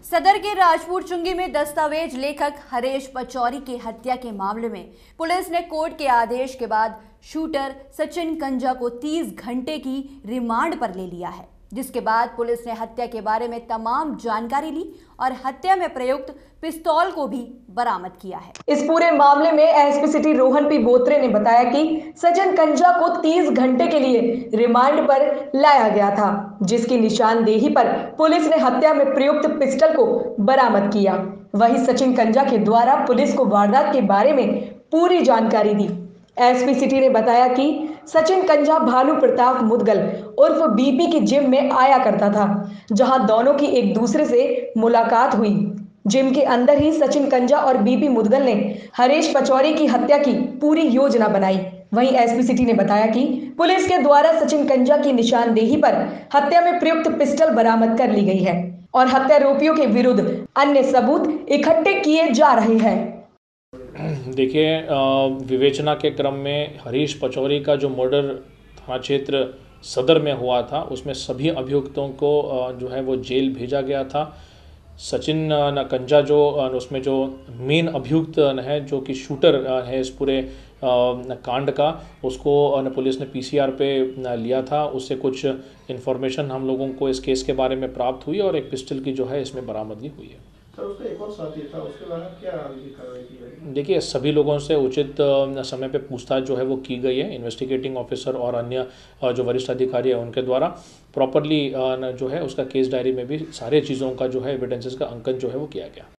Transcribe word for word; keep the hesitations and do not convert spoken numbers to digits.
सदर के राजपुर चुंगी में दस्तावेज लेखक हरीश पचौरी की हत्या के मामले में पुलिस ने कोर्ट के आदेश के बाद शूटर सचिन कंजा को तीस घंटे की रिमांड पर ले लिया है, जिसके बाद पुलिस ने हत्या के बारे में तमाम जानकारी ली और हत्या में प्रयुक्त पिस्तौल को भी बरामद किया है। इस पूरे मामले में SP city Rohan P Botre ने बताया कि सचिन कंजा को तीस घंटे के लिए रिमांड पर लाया गया था, जिसकी निशानदेही पर पुलिस ने हत्या में प्रयुक्त पिस्टल को बरामद किया। वहीं सचिन कंजा के द्वारा पुलिस को वारदात के बारे में पूरी जानकारी दी। एसपी सिटी ने बताया कि सचिन कंजा भानु प्रताप मुदगल उर्फ बीपी की जिम में आया करता था, जहां दोनों की एक दूसरे से मुलाकात हुई। जिम के अंदर ही सचिन कंजा और बीपी मुदगल ने हरीश पचौरी की हत्या की पूरी योजना बनाई। वहीं एसपी सिटी ने बताया कि पुलिस के द्वारा सचिन कंजा की निशानदेही पर हत्या में प्रयुक्त पिस्टल बरामद कर ली गई है और हत्यारोपियों के विरुद्ध अन्य सबूत इकट्ठे किए जा रहे हैं। देखिए, विवेचना के क्रम में हरीश पचौरी का जो मर्डर थाना क्षेत्र सदर में हुआ था, उसमें सभी अभियुक्तों को जो है वो जेल भेजा गया था। सचिन कंजा जो उसमें जो मेन अभियुक्त है, जो कि शूटर है इस पूरे कांड का, उसको पुलिस ने पीसीआर पे लिया था। उससे कुछ इन्फॉर्मेशन हम लोगों को इस केस के बारे में प्राप्त हुई और एक पिस्टल की जो है इसमें बरामदगी हुई है। सर, उसका एक और साथी था, उसके बारे में क्या आगे कार्रवाई की गई? देखिए, सभी लोगों से उचित समय पे पूछताछ जो है वो की गई है। इन्वेस्टिगेटिंग ऑफिसर और अन्य जो वरिष्ठ अधिकारी है उनके द्वारा प्रॉपरली जो है उसका केस डायरी में भी सारे चीज़ों का जो है एविडेंसेस का अंकन जो है वो किया गया।